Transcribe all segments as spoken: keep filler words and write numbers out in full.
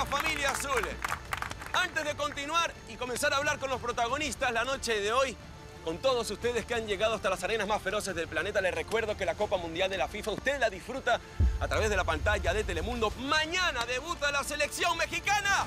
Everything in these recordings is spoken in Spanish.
la familia azul. Antes de continuar y comenzar a hablar con los protagonistas la noche de hoy, con todos ustedes que han llegado hasta las arenas más feroces del planeta, les recuerdo que la Copa Mundial de la FIFA usted la disfruta a través de la pantalla de Telemundo. Mañana debuta la selección mexicana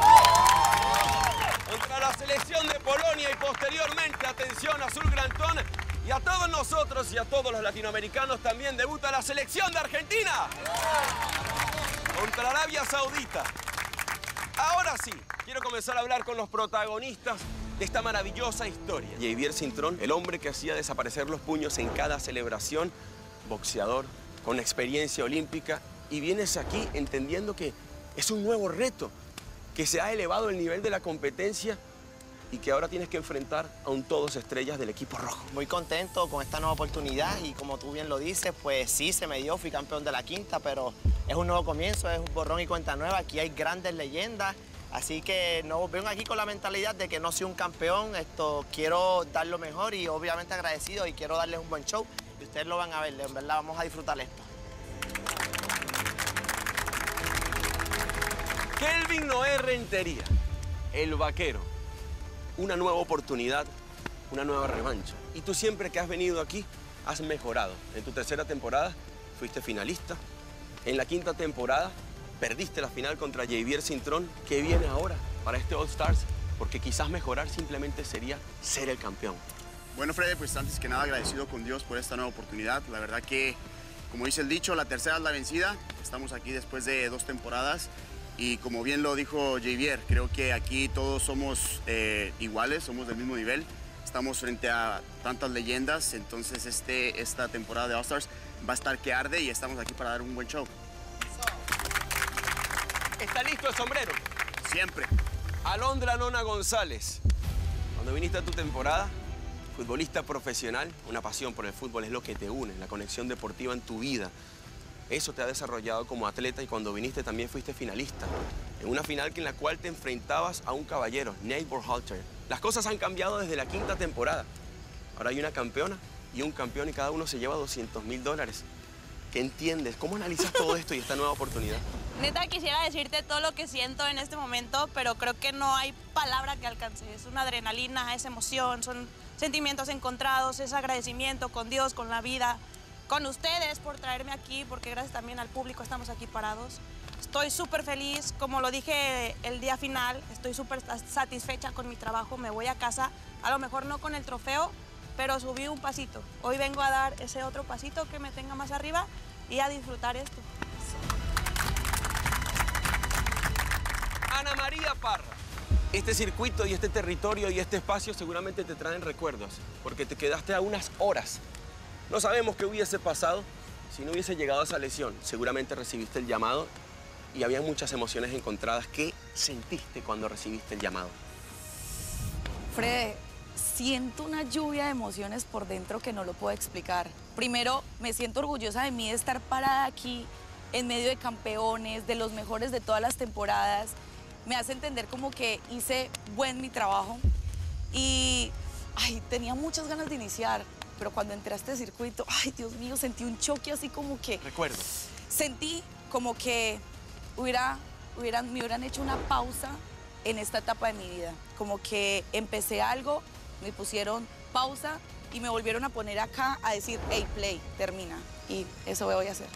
contra la selección de Polonia y posteriormente, atención, Azul Grantón, y a todos nosotros y a todos los latinoamericanos también debuta la selección de Argentina contra Arabia Saudita. Ahora sí, quiero comenzar a hablar con los protagonistas de esta maravillosa historia. Javier Cintrón, el hombre que hacía desaparecer los puños en cada celebración, boxeador con experiencia olímpica, y vienes aquí entendiendo que es un nuevo reto, que se ha elevado el nivel de la competencia y que ahora tienes que enfrentar a un todos estrellas del equipo rojo. Muy contento con esta nueva oportunidad y como tú bien lo dices, pues sí, se me dio, fui campeón de la quinta, pero es un nuevo comienzo, es un borrón y cuenta nueva, aquí hay grandes leyendas, así que no vengo aquí con la mentalidad de que no soy un campeón, esto quiero dar lo mejor y obviamente agradecido y quiero darles un buen show y ustedes lo van a ver, en verdad vamos a disfrutar esto. Kelvin Noé Rentería, el vaquero. Una nueva oportunidad, una nueva revancha. Y tú siempre que has venido aquí, has mejorado. En tu tercera temporada fuiste finalista. En la quinta temporada perdiste la final contra Javier Cintrón. ¿Qué viene ahora para este All Stars? Porque quizás mejorar simplemente sería ser el campeón. Bueno, Freddy, pues antes que nada agradecido con Dios por esta nueva oportunidad. La verdad que, como dice el dicho, la tercera es la vencida. Estamos aquí después de dos temporadas. Y como bien lo dijo Javier, creo que aquí todos somos eh, iguales, somos del mismo nivel. Estamos frente a tantas leyendas, entonces este, esta temporada de All Stars va a estar que arde y estamos aquí para dar un buen show. ¿Está listo el sombrero? Siempre. Alondra Nona González, cuando viniste a tu temporada, futbolista profesional, una pasión por el fútbol es lo que te une, la conexión deportiva en tu vida. Eso te ha desarrollado como atleta y cuando viniste también fuiste finalista. En una final en la cual te enfrentabas a un caballero, Nate Burhalter. Las cosas han cambiado desde la quinta temporada. Ahora hay una campeona y un campeón y cada uno se lleva doscientos mil dólares. ¿Qué entiendes? ¿Cómo analizas todo esto y esta nueva oportunidad? Neta, quisiera decirte todo lo que siento en este momento, pero creo que no hay palabra que alcance. Es una adrenalina, es emoción, son sentimientos encontrados, es agradecimiento con Dios, con la vida, con ustedes por traerme aquí, porque gracias también al público estamos aquí parados. Estoy súper feliz, como lo dije el día final, estoy súper satisfecha con mi trabajo, me voy a casa, a lo mejor no con el trofeo, pero subí un pasito. Hoy vengo a dar ese otro pasito que me tenga más arriba y a disfrutar esto. Ana María Parra, este circuito y este territorio y este espacio seguramente te traen recuerdos, porque te quedaste a unas horas. No sabemos qué hubiese pasado si no hubiese llegado a esa lesión. Seguramente recibiste el llamado y había muchas emociones encontradas. ¿Qué sentiste cuando recibiste el llamado? Fred, siento una lluvia de emociones por dentro que no lo puedo explicar. Primero, me siento orgullosa de mí de estar parada aquí en medio de campeones, de los mejores de todas las temporadas. Me hace entender como que hice buen mi trabajo y ay, tenía muchas ganas de iniciar. Pero cuando entré a este circuito, ay, Dios mío, sentí un choque así como que... Recuerdo. Sentí como que hubiera, hubieran, me hubieran hecho una pausa en esta etapa de mi vida. Como que empecé algo, me pusieron pausa y me volvieron a poner acá a decir, hey, play, termina. Y eso voy a hacer.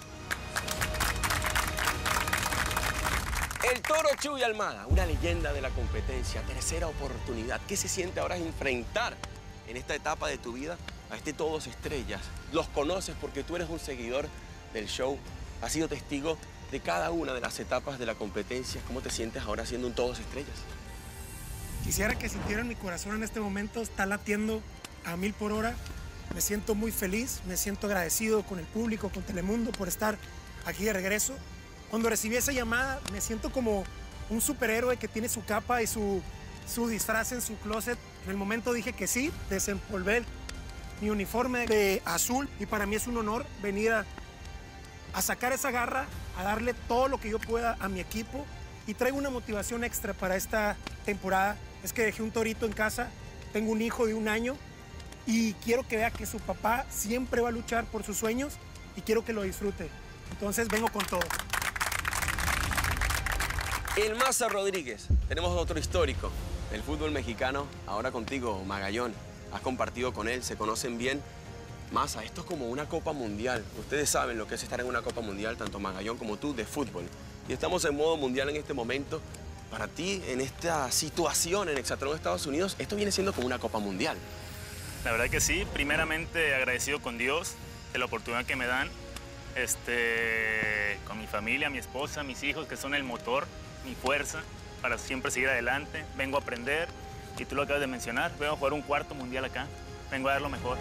El Toro Chuy Almada, una leyenda de la competencia, tercera oportunidad. ¿Qué se siente ahora enfrentar en esta etapa de tu vida a este Todos Estrellas? Los conoces porque tú eres un seguidor del show, has sido testigo de cada una de las etapas de la competencia. ¿Cómo te sientes ahora siendo un Todos Estrellas? Quisiera que sintieran mi corazón en este momento, está latiendo a mil por hora. Me siento muy feliz, me siento agradecido con el público, con Telemundo por estar aquí de regreso. Cuando recibí esa llamada me siento como un superhéroe que tiene su capa y su, su disfraz en su closet. En el momento dije que sí, desempolvé mi uniforme de azul y para mí es un honor venir a, a sacar esa garra, a darle todo lo que yo pueda a mi equipo y traigo una motivación extra para esta temporada. Es que dejé un torito en casa, tengo un hijo de un año y quiero que vea que su papá siempre va a luchar por sus sueños y quiero que lo disfrute. Entonces vengo con todo. El Maza Rodríguez. Tenemos otro histórico del fútbol mexicano. Ahora contigo, Magallón. Has compartido con él, se conocen bien. Maza, esto es como una Copa Mundial. Ustedes saben lo que es estar en una Copa Mundial, tanto Magallón como tú, de fútbol. Y estamos en modo mundial en este momento. Para ti, en esta situación en Hexatlón, Estados Unidos, esto viene siendo como una Copa Mundial. La verdad que sí. Primeramente, agradecido con Dios de la oportunidad que me dan. Este, con mi familia, mi esposa, mis hijos, que son el motor, mi fuerza para siempre seguir adelante. Vengo a aprender, y tú lo acabas de mencionar, vengo a jugar un cuarto mundial acá. Vengo a dar lo mejor.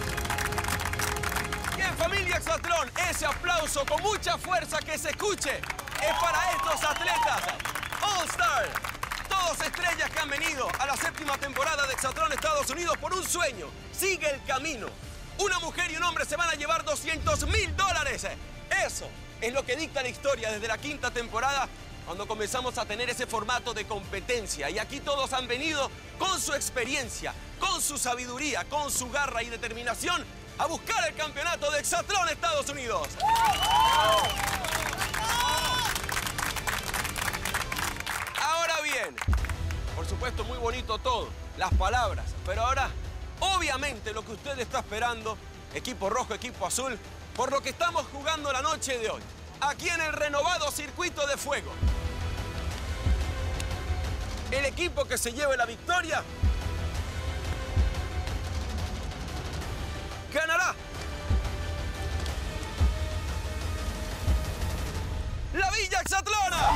Bien, familia Hexatlón, ese aplauso con mucha fuerza que se escuche es para estos atletas All Star. Todos estrellas que han venido a la séptima temporada de Hexatlón Estados Unidos por un sueño. Sigue el camino. Una mujer y un hombre se van a llevar doscientos mil dólares. Eso es lo que dicta la historia desde la quinta temporada, cuando comenzamos a tener ese formato de competencia. Y aquí todos han venido con su experiencia, con su sabiduría, con su garra y determinación a buscar el campeonato de Hexatlón Estados Unidos. Ahora bien, por supuesto muy bonito todo, las palabras, pero ahora, obviamente lo que usted está esperando, equipo rojo, equipo azul, por lo que estamos jugando la noche de hoy, aquí en el renovado Circuito de Fuego. El equipo que se lleve la victoria ganará la Villa Hexatlona.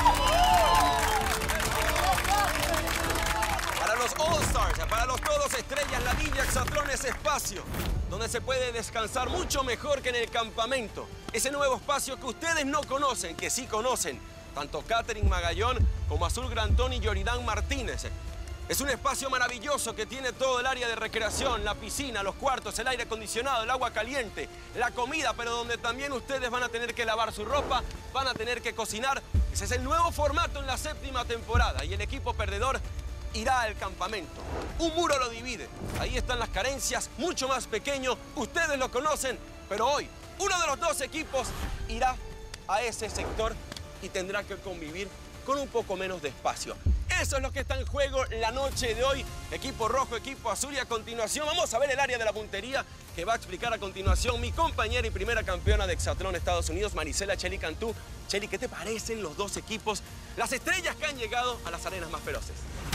Para los All Stars, para los todos estrellas, la Villa Hexatlón es espacio donde se puede descansar mucho mejor que en el campamento. Ese nuevo espacio que ustedes no conocen, que sí conocen, tanto Katherine Magallón como Azul Grantón y Yoridán Martínez. Es un espacio maravilloso que tiene todo el área de recreación, la piscina, los cuartos, el aire acondicionado, el agua caliente, la comida, pero donde también ustedes van a tener que lavar su ropa, van a tener que cocinar. Ese es el nuevo formato en la séptima temporada y el equipo perdedor irá al campamento. Un muro lo divide. Ahí están las carencias, mucho más pequeño. Ustedes lo conocen, pero hoy uno de los dos equipos irá a ese sector y tendrá que convivir con un poco menos de espacio. Eso es lo que está en juego la noche de hoy. Equipo rojo, equipo azul, y a continuación vamos a ver el área de la puntería que va a explicar a continuación mi compañera y primera campeona de Hexatlón Estados Unidos, Marisela Chely Cantú. Chely, ¿qué te parecen los dos equipos, las estrellas que han llegado a las arenas más feroces?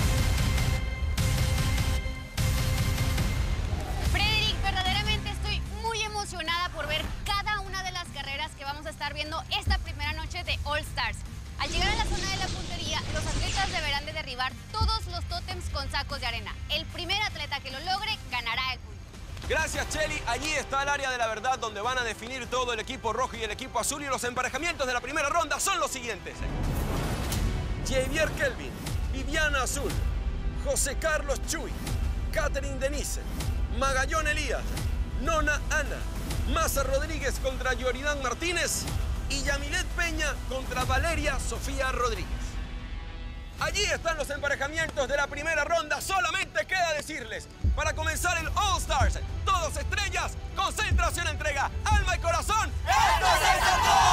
Frederick, verdaderamente estoy muy emocionada por ver cada una de las carreras que vamos a estar viendo esta primera noche de All Stars. Al llegar a la zona de la puntería, los atletas deberán de derribar todos los tótems con sacos de arena. El primer atleta que lo logre ganará el punto. Gracias, Chely. Allí está el área de la verdad donde van a definir todo el equipo rojo y el equipo azul, y los emparejamientos de la primera ronda son los siguientes. Javier Kelvin, Viviana Azul, José Carlos Chuy, Katherine Denise, Magallón Elías, Nona Ana, Maza Rodríguez contra Yoridán Martínez y Yamilet Peña contra Valeria Sofía Rodríguez. Allí están los emparejamientos de la primera ronda. Solamente queda decirles, para comenzar el All Stars, todos estrellas, concentración, entrega, alma y corazón. ¡Esto es Hexatlón!